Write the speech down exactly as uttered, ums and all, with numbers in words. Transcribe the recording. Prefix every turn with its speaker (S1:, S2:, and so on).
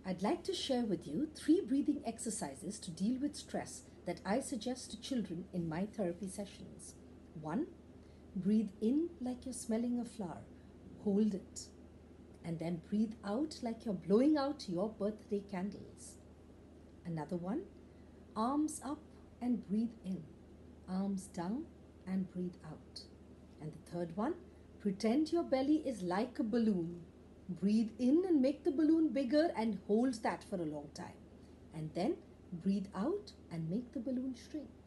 S1: I'd like to share with you three breathing exercises to deal with stress that I suggest to children in my therapy sessions. One, breathe in like you're smelling a flower. Hold it. And then breathe out like you're blowing out your birthday candles. Another one, arms up and breathe in. Arms down and breathe out. And the third one, pretend your belly is like a balloon. Breathe in and make the balloon bigger and hold that for a long time. And then breathe out and make the balloon shrink.